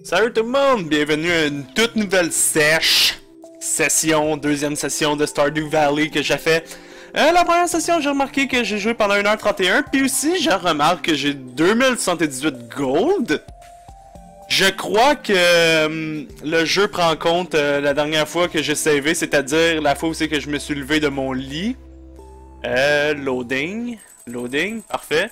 Salut tout le monde, bienvenue à une toute nouvelle deuxième session de Stardew Valley que j'ai fait. La première session, j'ai remarqué que j'ai joué pendant 1h31, puis aussi, je remarque que j'ai 2078 gold. Je crois que le jeu prend en compte la dernière fois que j'ai savé, c'est-à-dire la fois où c'est que je me suis levé de mon lit. Loading, parfait.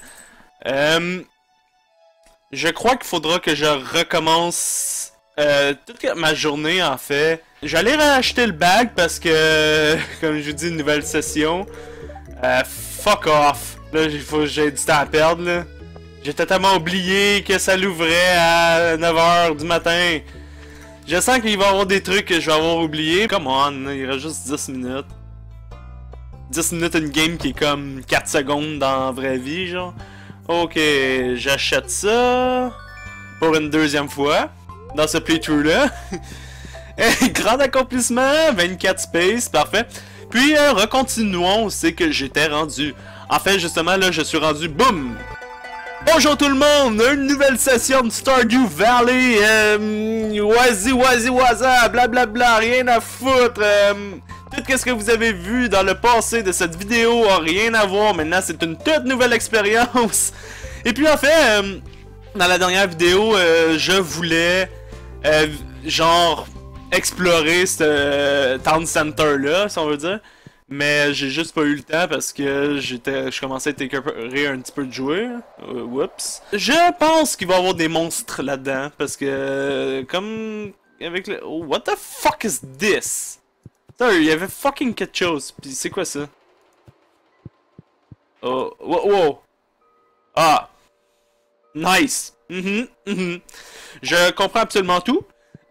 Je crois qu'il faudra que je recommence toute ma journée en fait. J'allais racheter le bag parce que, comme je vous dis, une nouvelle session. Fuck off. Là, j'ai du temps à perdre là. J'ai totalement oublié que ça l'ouvrait à 9h du matin. Je sens qu'il va y avoir des trucs que je vais avoir oublié. Come on, il reste juste 10 minutes. 10 minutes une game qui est comme 4 secondes dans la vraie vie, genre. Ok, j'achète ça pour une deuxième fois dans ce playthrough-là. Grand accomplissement, 24 space, parfait. Puis, recontinuons où c'est que j'étais rendu. En fait, justement, là, je suis rendu, boum! Bonjour tout le monde, une nouvelle session de Stardew Valley, waza, blablabla, rien à foutre, tout ce que vous avez vu dans le passé de cette vidéo a rien à voir, maintenant c'est une toute nouvelle expérience. Et puis en fait, dans la dernière vidéo, je voulais, genre, explorer ce town center là, si on veut dire. Mais j'ai juste pas eu le temps parce que je commençais à être écœuré un petit peu de jouer. Whoops. Je pense qu'il va y avoir des monstres là-dedans parce que comme avec le what the fuck is this? Il y avait fucking quelque chose. Puis c'est quoi ça? Oh, wow. Ah. Nice. Je comprends absolument tout.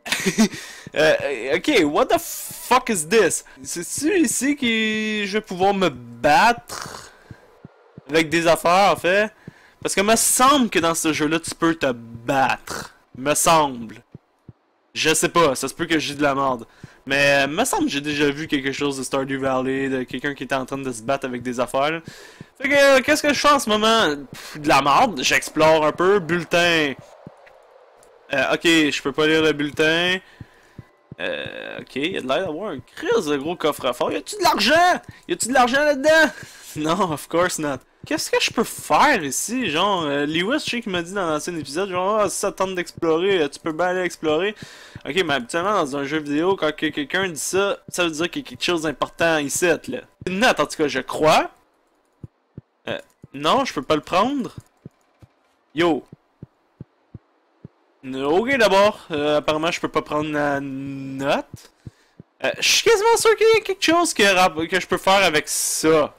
Ok, what the fuck is this? C'est-tu ici que je vais pouvoir me battre avec des affaires, en fait? Parce que me semble que dans ce jeu-là, tu peux te battre. Me semble. Je sais pas, ça se peut que j'ai de la merde. Mais me semble que j'ai déjà vu quelque chose de Stardew Valley, de quelqu'un qui était en train de se battre avec des affaires. Là. Fait que, qu'est-ce que je fais en ce moment? De la merde, j'explore un peu. Bulletin. Ok, je peux pas lire le bulletin. Ok, il y a de l'air d'avoir un crise de gros coffre-fort. Y a-tu de l'argent? Y a-tu de l'argent là-dedans? Non, of course not. Qu'est-ce que je peux faire ici? Genre, Lewis, je sais qu'il m'a dit dans l'ancien épisode, genre, ah, si ça tente d'explorer, tu peux bien aller explorer. Ok, mais habituellement, dans un jeu vidéo, quand quelqu'un dit ça, ça veut dire qu'il y a quelque chose d'important ici, là. C'est une note, en tout cas, je crois. Non, je peux pas le prendre. Yo. Ok, d'abord, apparemment, je peux pas prendre la note. Je suis quasiment sûr qu'il y a quelque chose que je peux faire avec ça.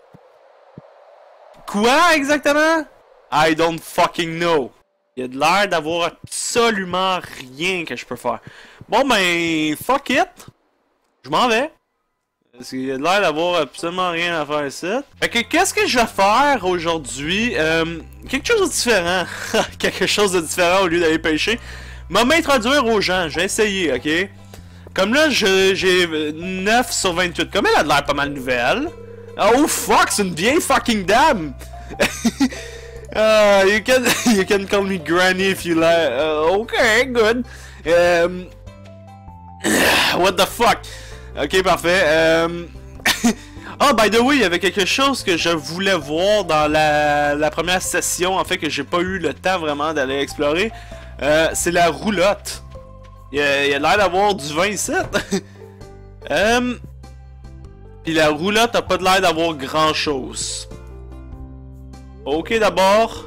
Quoi exactement? I don't fucking know. Il y a de l'air d'avoir absolument rien que je peux faire. Bon ben, fuck it. Je m'en vais. Parce qu'il y a de l'air d'avoir absolument rien à faire ici. Fait que qu'est-ce que je vais faire aujourd'hui? Quelque chose de différent. Quelque chose de différent au lieu d'aller pêcher. M'a m'introduire aux gens. Je vais essayer, ok? Comme là, j'ai 9 sur 28. Comme elle a de l'air pas mal nouvelle. Oh fuck, c'est une vieille fucking dame! You can call me granny if you like. Okay, good. What the fuck? Ok, parfait. Oh, by the way, il y avait quelque chose que je voulais voir dans la première session, en fait, que j'ai pas eu le temps vraiment d'aller explorer. C'est la roulotte. Il y a l'air d'avoir du vin ici. Puis la roulotte a pas de l'air d'avoir grand chose. Ok, d'abord.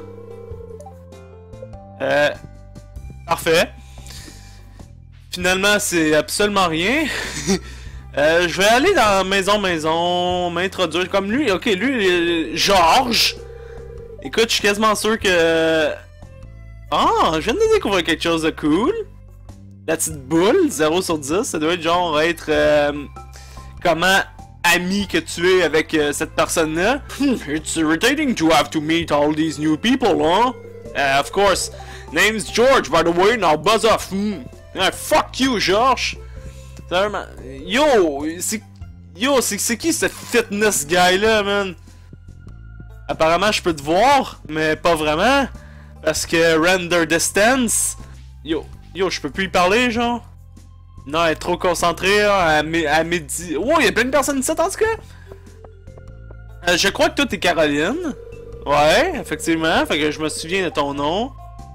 Parfait. Finalement, c'est absolument rien. Je vais aller dans maison, m'introduire comme lui. Ok, lui, Georges. Écoute, je suis quasiment sûr que... Ah, je viens de découvrir quelque chose de cool. La petite boule, 0 sur 10. Ça doit être genre être... comment ami que tu es avec cette personne-là. It's irritating to have to meet all these new people, huh? Of course. Name's George, by the way. Now buzz off. Fuck you, George. Yo, c'est qui ce fitness guy-là, man? Apparemment, je peux te voir, mais pas vraiment. Parce que render distance. Yo, Yo, je peux plus y parler, genre? Non, elle est trop concentrée, hein, à midi. Oh, il y a plein de personnes ici, en tout cas! Je crois que toi, t'es Caroline. Ouais, effectivement. Fait que je me souviens de ton nom.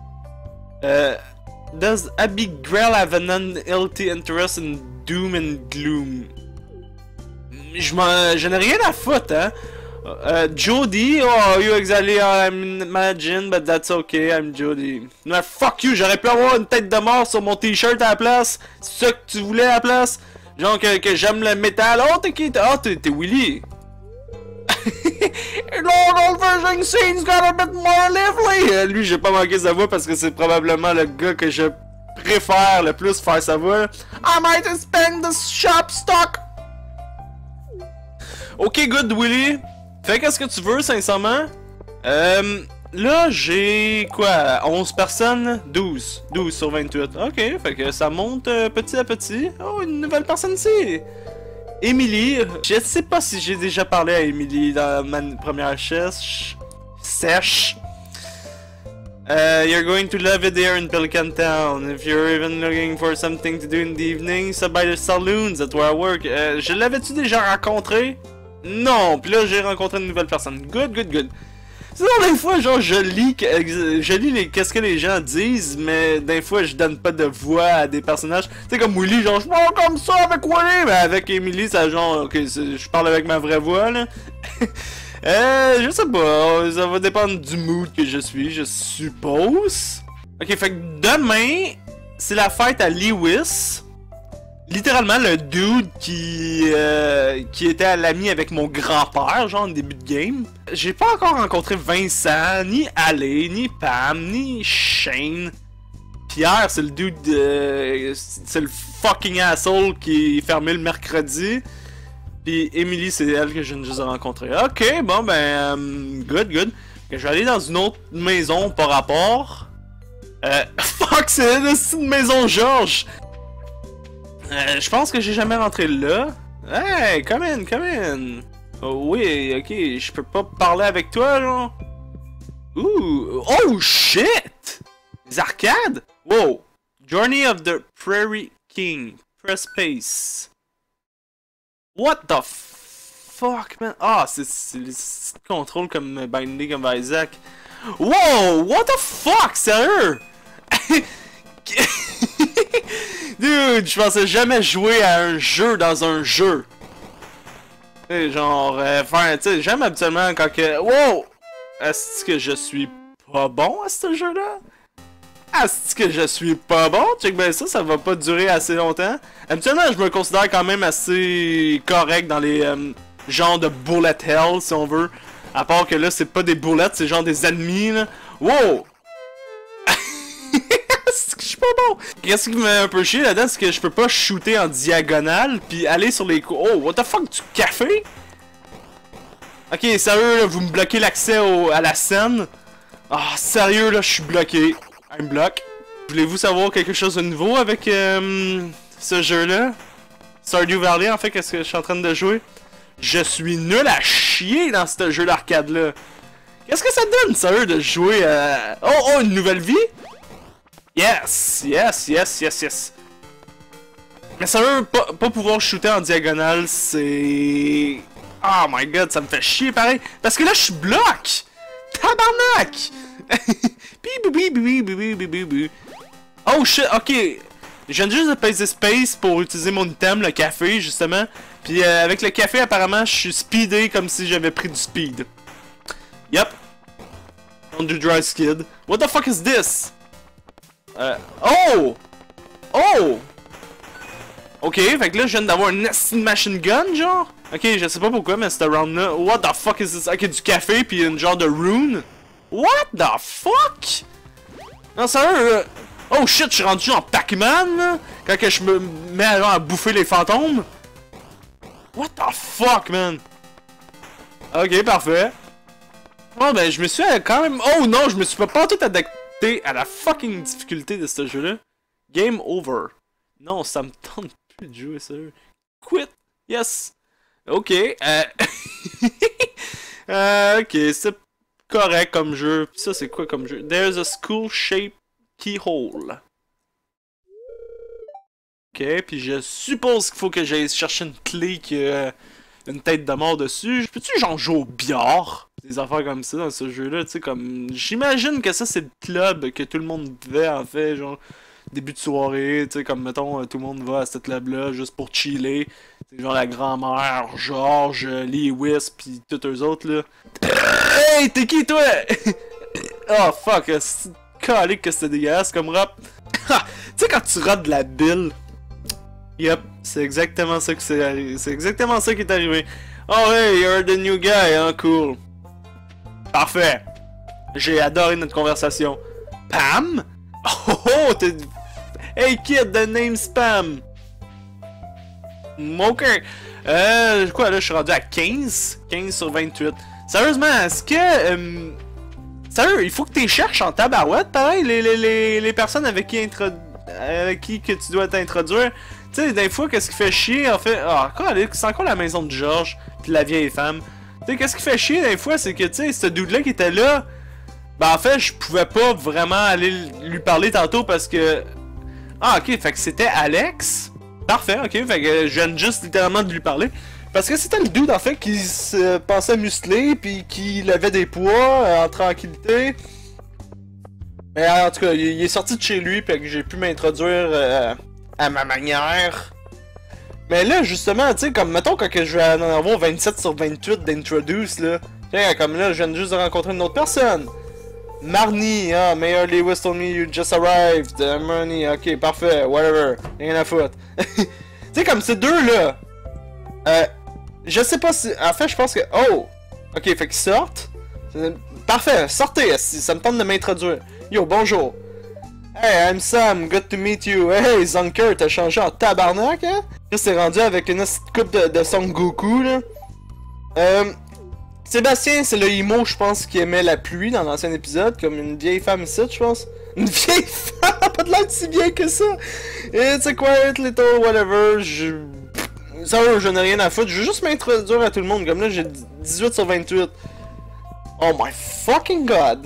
Does Abigail have an unhealthy interest in doom and gloom? Je n'ai rien à foutre, hein. Jody, oh, you exactly I'm imagine, but that's okay, I'm Jody. No, fuck you, j'aurais pu avoir une tête de mort sur mon t-shirt à la place. C'est ça que tu voulais à la place? Genre que j'aime le métal. Oh, t'es qui? Oh, t'es Willy. Lord Version scene's got a bit more lively. Lui, j'ai pas manqué sa voix parce que c'est probablement le gars que je préfère le plus faire sa voix. I might spend the shop stock. Ok, good, Willy. Fais qu'est-ce que tu veux, sincèrement. Là, j'ai quoi? 11 personnes? 12. 12 sur 28. Ok, fait que ça monte petit à petit. Oh, une nouvelle personne ici. Emily. Je sais pas si j'ai déjà parlé à Emily dans ma première sèche. You're going to love it here in Pelican Town. If you're even looking for something to do in the evening, stop by the saloons at where I work. Je l'avais-tu déjà rencontré? Non, puis là j'ai rencontré une nouvelle personne. Good, good, good. Sinon, des fois, genre, je lis qu'est-ce que les gens disent, mais des fois, je donne pas de voix à des personnages. Tu sais, comme Willy, genre, je parle comme ça avec Willy, mais avec Emily, ça, genre, ok, je parle avec ma vraie voix, là. Je sais pas, ça va dépendre du mood que je suis, je suppose. Ok, fait que demain, c'est la fête à Lewis. Littéralement, le dude qui était l'ami avec mon grand-père, genre, au début de game. J'ai pas encore rencontré Vincent, ni Ale, ni Pam, ni Shane. Pierre, c'est le dude, c'est le fucking asshole qui est fermé le mercredi. Puis Emily, c'est elle que je viens juste de rencontrer. Ok, bon, ben, good, good. Je vais aller dans une autre maison par rapport. Fuck, c'est une maison Georges! Je pense que j'ai jamais rentré là. Hey, come in, come in. Oh, oui, ok, je peux pas parler avec toi, genre. Ouh, oh shit! Des arcades? Wow. Journey of the Prairie King. Press space. What the fuck, man? Ah, c'est les contrôles comme Binding of Isaac. Wow, what the fuck, sérieux? Dude, je pensais jamais jouer à un jeu dans un jeu. Tu sais, genre, enfin, tu sais, j'aime habituellement quand que... Wow! Est-ce que je suis pas bon à ce jeu-là? Est-ce que je suis pas bon? Check ben ça va pas durer assez longtemps. Habituellement, je me considère quand même assez correct dans les genres de bullet hell, si on veut. À part que là, c'est pas des bullets, c'est genre des ennemis, là. Wow! C'est que je suis pas bon. Qu'est-ce qui me met un peu chier là-dedans, c'est que je peux pas shooter en diagonale puis aller sur les coups. Oh, what the fuck, du café? Ok, sérieux, là, vous me bloquez l'accès à la scène. Ah, sérieux, là, je suis bloqué. Un bloc. Voulez-vous savoir quelque chose de nouveau avec ce jeu-là? Stardew Valley, en fait, qu'est-ce que je suis en train de jouer? Je suis nul à chier dans ce jeu d'arcade-là. Qu'est-ce que ça donne, sérieux, de jouer à... Oh, une nouvelle vie? Yes, yes, yes, yes, yes. Mais sérieux, pas pouvoir shooter en diagonale, c'est... Oh my god, ça me fait chier pareil. Parce que là, je suis bloc. Tabarnak. Oh shit, ok. Je viens juste de peser space pour utiliser mon item, le café, justement. Puis avec le café, apparemment, je suis speedé comme si j'avais pris du speed. Yep. Don't do dry skid. What the fuck is this? Oh! Oh! Ok, fait que là, je viens d'avoir une machine gun, genre. Ok, je sais pas pourquoi, mais ce round-là... What the fuck is this? Ok, du café, puis une genre de rune. What the fuck? Non, sérieux, oh shit, je suis rendu en Pac-Man, là, quand que je me mets à bouffer les fantômes. What the fuck, man? Ok, parfait. Oh, ben, je me suis quand même... Oh non, je me suis pas tout adapté à la fucking difficulté de ce jeu-là. Game over. Non, ça me tente plus de jouer, sérieux. Quit. Yes. Ok. Ok, c'est correct comme jeu. Ça, c'est quoi comme jeu? There's a school-shaped keyhole. Ok, puis je suppose qu'il faut que j'aille chercher une clé qui a une tête de mort dessus. Peux-tu genre jouer au billard? Des affaires comme ça dans ce jeu-là, tu sais, comme... J'imagine que ça, c'est le club que tout le monde fait, en fait, genre... Début de soirée, tu sais, comme, mettons, tout le monde va à ce club-là juste pour chiller. C'est genre la grand-mère, George, Lewis, pis tous eux autres, là. Hey, t'es qui, toi? Oh, fuck, c'est calique que c'était dégueulasse comme rap. Tu sais, quand tu rates de la bile... Yep, c'est exactement ça que c'est arrivé. C'est exactement ça qui est arrivé. Oh, hey, you're the new guy, hein, cool. Parfait. J'ai adoré notre conversation. Pam? Oh, oh, t'es... Hey, kid, the name Spam. Ok. Quoi, là, je suis rendu à 15? 15 sur 28. Sérieusement, est-ce que... Sérieux, il faut que tu cherches en tabarouette, pareil, les personnes avec qui que tu dois t'introduire. Tu sais, des fois, qu'est-ce qui fait chier, en fait... Ah, c'est encore la maison de George, puis la vieille femme. Tu sais, qu'est-ce qui fait chier, des fois, c'est que, tu sais, ce dude-là qui était là... Ben, en fait, je pouvais pas vraiment aller lui parler tantôt parce que... Ah, ok, fait que c'était Alex. Parfait, ok, fait que je viens juste littéralement de lui parler. Parce que c'était le dude, en fait, qui se pensait musclé, puis qui levait des poids en tranquillité. Mais en tout cas, il est sorti de chez lui, puis que j'ai pu m'introduire à ma manière. Mais là, justement, tu sais, comme, mettons, quand je vais en avoir 27 sur 28 d'introduce, là. Tiens, comme là, je viens juste de rencontrer une autre personne. Marnie, ah, Mayor Lewis told me you just arrived. Marnie, ok, parfait, whatever. Rien à foutre. Tu sais, comme ces deux-là. Je sais pas si... En fait, je pense que... Oh! Ok, fait qu'ils sortent. Parfait, sortez, ça me tente de m'introduire. Yo, bonjour. Hey, I'm Sam, good to meet you. Hey, Zonker, t'as changé en tabarnak, hein? Là, c'est rendu avec une coupe de Son Goku, là. Sébastien, c'est le emo, je pense, qui aimait la pluie dans l'ancien épisode, comme une vieille femme ici, je pense. Une vieille femme, pas de l'air si bien que ça. It's a quiet little whatever, Sérieux, je n'ai rien à foutre, je veux juste m'introduire à tout le monde, comme là j'ai 18 sur 28. Oh my fucking god.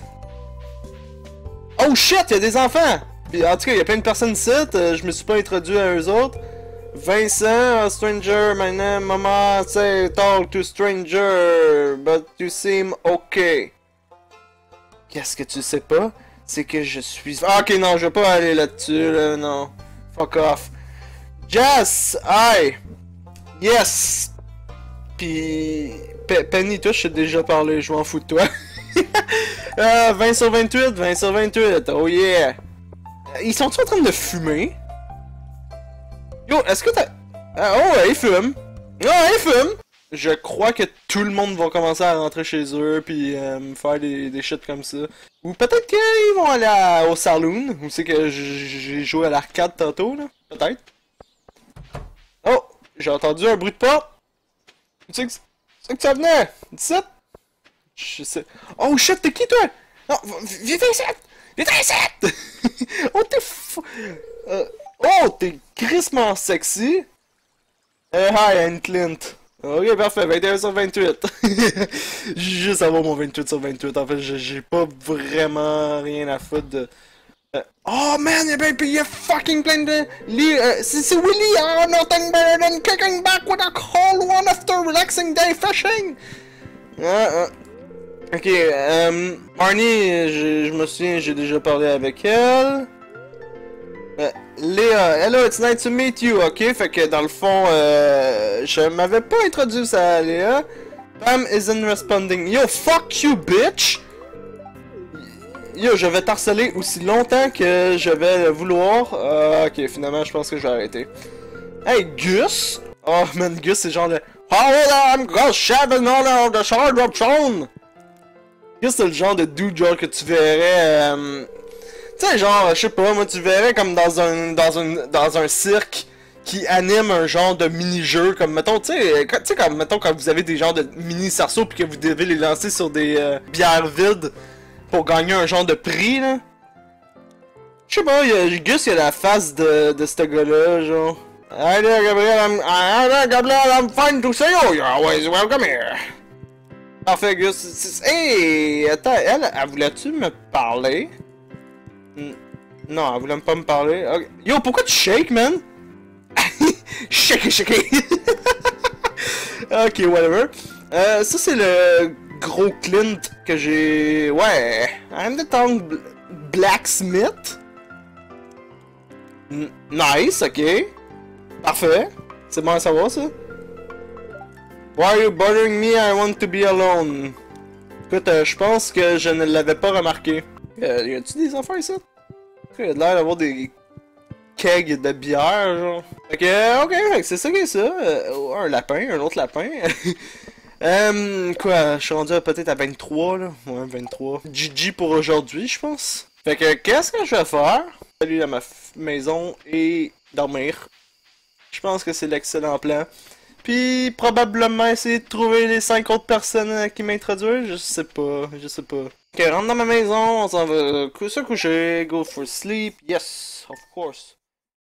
Oh shit, y'a des enfants! Puis, en tout cas, y'a plein de personnes ici, je me suis pas introduit à eux autres. Vincent, a stranger, my name, mama, say talk to stranger, but you seem okay. Qu'est-ce que tu sais pas? C'est que je suis... Ok, non, je vais pas aller là-dessus, là, non. Fuck off. Jess, hi! Yes! Pis... Penny, toi, je t'ai déjà parlé, je m'en fous de toi. 20 sur 28, 20 sur 28, oh yeah! Ils sont-ils en train de fumer? Yo, est-ce que t'as... oh, ils fument! Oh, ils fument! Je crois que tout le monde va commencer à rentrer chez eux, puis faire des shit comme ça. Ou peut-être qu'ils vont aller au saloon, ou c'est que j'ai joué à l'arcade tantôt, là. Peut-être. Oh! J'ai entendu un bruit de porte! Tu sais que ça venait? 17? Je sais... Oh shit, t'es qui, toi? Non, viens ici! Viens ici! Oh, t'es fou! Oh, t'es crissement sexy! Hi, I'm Clint. Ok, parfait, 21 sur 28. Juste avoir mon 28 sur 28. En fait, j'ai pas vraiment rien à foutre de... Oh man, il y a fucking plein de... C'est Willy! Oh, nothing better than kicking back with a cold one after relaxing day fishing! Ok, Arnie, je me souviens, j'ai déjà parlé avec elle. Léa, hello, it's nice to meet you, ok? Fait que dans le fond, je m'avais pas introduit à Léa. Pam isn't responding. Yo, fuck you, bitch! Yo, je vais t'harceler aussi longtemps que je vais le vouloir. Ok, finalement, je pense que je vais arrêter. Hey, Gus! Oh man, Gus, c'est genre le... Oh, I'm gonna shove all the sword of Throne! Gus, c'est le genre de dude genre que tu verrais... Tu sais, genre, je sais pas, moi, tu verrais comme dans un cirque qui anime un genre de mini-jeu, comme, mettons, tu sais, comme, mettons, quand vous avez des genres de mini-cerceaux pis que vous devez les lancer sur des bières vides pour gagner un genre de prix, là. Je sais pas, Gus, il a la face de ce gars-là, genre. Hi there, Gabriel, I'm fine to see you, you're always welcome here. Parfait, Gus. Hey, attends, elle voulait-tu me parler? Non, elle voulait pas me parler. Okay. Yo, pourquoi tu shakes, man? Shake, shake. Ok, whatever. Ça, c'est le gros Clint que j'ai... Ouais, I'm the Tongue Blacksmith. Nice, ok. Parfait. C'est bon à savoir, ça. Why are you bothering me? I want to be alone. Écoute, je pense que je ne l'avais pas remarqué. Y a-tu des affaires ici? Il y a l'air d'avoir des kegs de bière, genre. Ok, c'est ça que c'est ça. Un lapin, un autre lapin. Quoi, je suis rendu peut-être à 23, là. Ouais, 23. GG pour aujourd'hui, je pense. Fait que, qu'est-ce que je vais faire? Aller à ma maison et dormir. Je pense que c'est l'excellent plan. Puis, probablement essayer de trouver les 5 autres personnes qui m'introduisent. Je sais pas. Ok, rentre dans ma maison, on s'en va se coucher, go for sleep. Yes, of course.